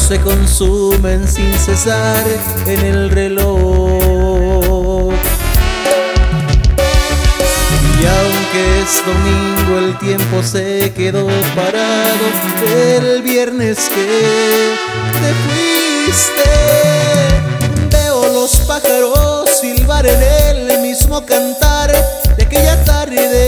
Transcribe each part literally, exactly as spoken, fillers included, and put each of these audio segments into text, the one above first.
se consumen sin cesar en el reloj. Y aunque es domingo el tiempo se quedó parado el viernes que te fuiste. Veo los pájaros silbar en el mismo cantar de aquella tarde.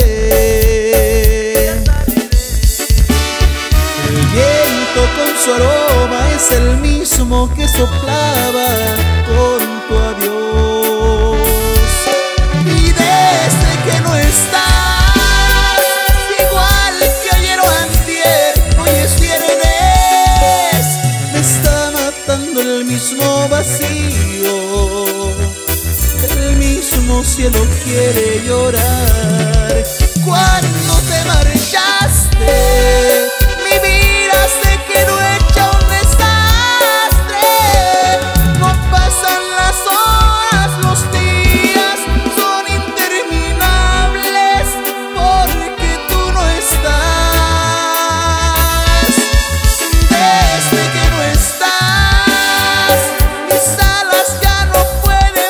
El viento con su aroma es el mismo que soplaba con tu adiós. Y desde que no estás, igual que ayer o antier, hoy es viernes, me está matando el mismo vacío. El mismo cielo quiere llorar. Cuando te marchaste, mi vida se quedó hecha un desastre. No pasan las horas, los días son interminables, porque tú no estás. Desde que no estás, mis alas ya no pueden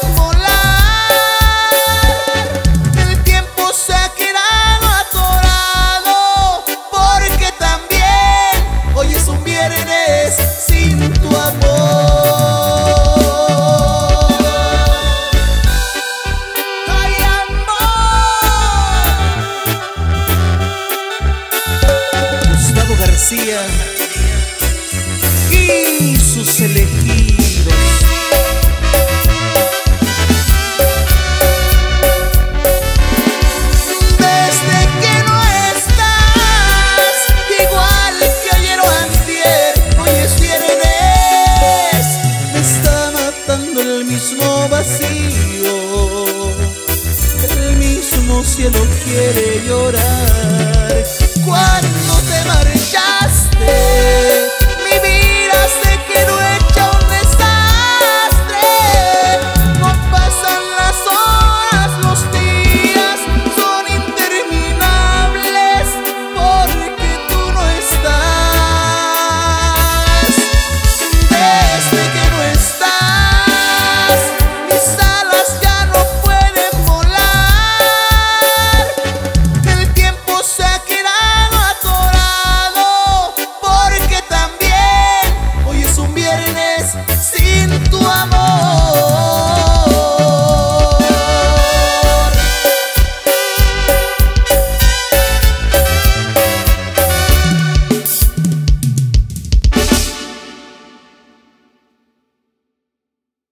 volar. El tiempo se ha quedado atorado, porque también hoy es un viernes sin tu amor. ¡Ay, amor! Gustavo García y sus elegidos. Desde que no estás, igual que ayer o antier, hoy es viernes, me está matando el mismo vacío. El mismo cielo quiere llorar.